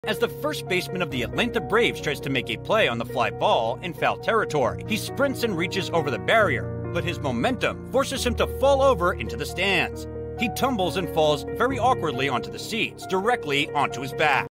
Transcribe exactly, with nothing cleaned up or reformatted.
as the first baseman of the Atlanta Braves tries to make a play on the fly ball in foul territory. He sprints and reaches over the barrier, but his momentum forces him to fall over into the stands. He tumbles and falls very awkwardly onto the seats, directly onto his back.